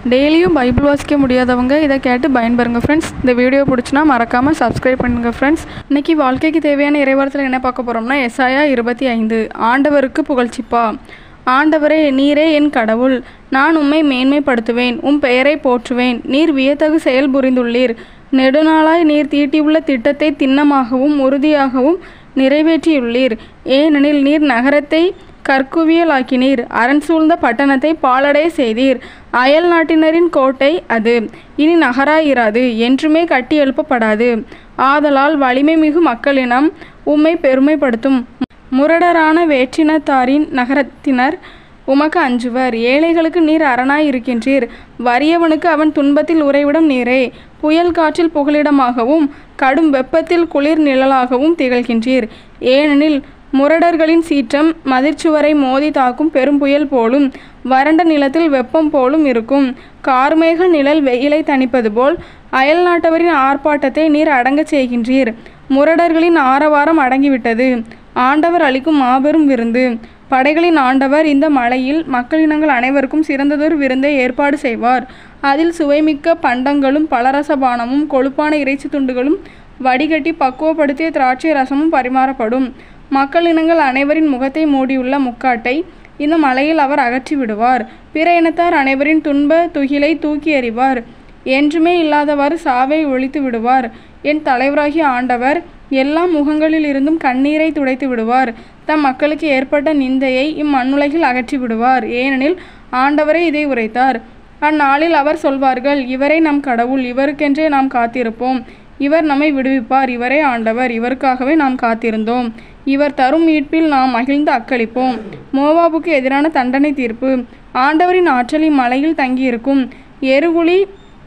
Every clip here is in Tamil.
டெய்லியும் பைபிள் வாசிக்க முடியாதவங்க இதை கேட்டு பயன்பெறுங்க ஃப்ரெண்ட்ஸ். இந்த வீடியோ பிடிச்சினா மறக்காமல் சப்ஸ்கிரைப் பண்ணுங்க ஃப்ரெண்ட்ஸ். இன்றைக்கி வாழ்க்கைக்கு தேவையான இறைவார்த்தையில் என்ன பார்க்க போகிறோம்னா, எசாயா 25. ஆண்டவருக்கு புகழ்ச்சிப்பா. ஆண்டவரே, நீரே என் கடவுள். நான் உம்மை மேன்மைப்படுத்துவேன், உம் பெயரை போற்றுவேன். நீர் வியத்தகு செயல் புரிந்துள்ளீர். நெடுநாளாய் நீர் தீட்டியுள்ள திட்டத்தை திண்ணமாகவும் உறுதியாகவும் நிறைவேற்றியுள்ளீர். ஏனெனில் நீர் நகரத்தை கற்குவியலாக்கினீர், அரண் சூழ்ந்த பட்டணத்தை பாழடைய செய்தீர். அயல் நாட்டினரின் கோட்டை அது இனி நகராயிராது, என்றுமே கட்டி எழுப்பப்படாது. ஆதலால் வலிமை மிகு மக்களினம் உம்மை பெருமைப்படுத்தும். முரடரான வேற்றினத்தாரின் நகரத்தினர் உமக்கு அஞ்சுவர். ஏழைகளுக்கு நீர் அரணாய் இருக்கின்றீர், வறியவனுக்கு அவன் துன்பத்தில் உறைவிடம் நீரே. புயல் காற்றில் புகலிடமாகவும் கடும் வெப்பத்தில் குளிர் நிழலாகவும் திகழ்கின்றீர். ஏனெனில் முரடர்களின் சீற்றம் மதிர்ச்சுவரை மோதி தாக்கும் பெரும் புயல் போலும் வறண்ட நிலத்தில் வெப்பம் போலும் இருக்கும். கார்மேக நிழல் வெயிலை தணிப்பது போல் அயல் நாட்டவரின் ஆர்ப்பாட்டத்தை நீர் அடங்கச் செய்கின்றீர். முரடர்களின் ஆரவாரம் அடங்கிவிட்டது. ஆண்டவர் அளிக்கும் மாபெரும் விருந்து. படைகளின் ஆண்டவர் இந்த மலையில் மக்களினங்கள் அனைவருக்கும் சிறந்ததொரு விருந்தை ஏற்பாடு செய்வார். அதில் சுவைமிக்க பண்டங்களும் பலரசபானமும் கொழுப்பான இறைச்சி துண்டுகளும் வடிகட்டி பக்குவப்படுத்திய திராட்சை ரசமும் பரிமாறப்படும். மக்களினங்கள் அனைவரின் முகத்தை மூடியுள்ள முக்காட்டை இந்த மலையில் அவர் அகற்றி விடுவார். பிற இனத்தார் அனைவரின் துன்ப துகிலை தூக்கி எறிவார். என்றுமே இல்லாதவாறு சாவை ஒழித்து விடுவார். என் தலைவராகிய ஆண்டவர் எல்லா முகங்களில் இருந்தும் கண்ணீரை துடைத்து விடுவார். தம் மக்களுக்கு ஏற்பட்ட நிந்தையை இம்மண்ணுலகில் அகற்றி விடுவார். ஏனெனில் ஆண்டவரே இதை உரைத்தார். அந்நாளில் அவர் சொல்வார்கள், இவரே நம் கடவுள், இவருக்கென்றே நாம் காத்திருப்போம். இவர் நம்மை விடுவிப்பார். இவரே ஆண்டவர், இவருக்காகவே நாம் காத்திருந்தோம். இவர் தரும் மீட்பில் நாம் மகிழ்ந்து அக்களிப்போம். மோவாபுக்கு எதிரான தண்டனை தீர்ப்பு. ஆண்டவரின் ஆற்றல் இம்மலையில் தங்கியிருக்கும். எருகுழி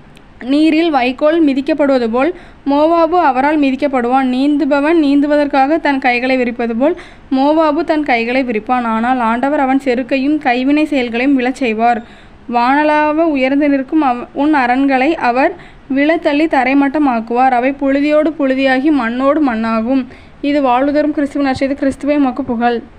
நீரில் வைக்கோல் மிதிக்கப்படுவது போல் மோவாபு அவரால் மிதிக்கப்படுவான். நீந்துபவன் நீந்துவதற்காக தன் கைகளை விரிப்பது போல் மோவாபு தன் கைகளை விரிப்பான். ஆனால் ஆண்டவர் அவன் செருக்கையும் கைவினை செயல்களையும் விழச் செய்வார். வானளாவ உயர்ந்து நிற்கும் உன் அரண்களை அவர் விழத்தள்ளி தரைமட்டமாக்குவார். அவை புழுதியோடு புழுதியாகி மண்ணோடு மண்ணாகும். இது வாழ்வு தரும் கிறிஸ்துவின் நற்செய்தி. கிறிஸ்துவே உமக்கு புகழ்.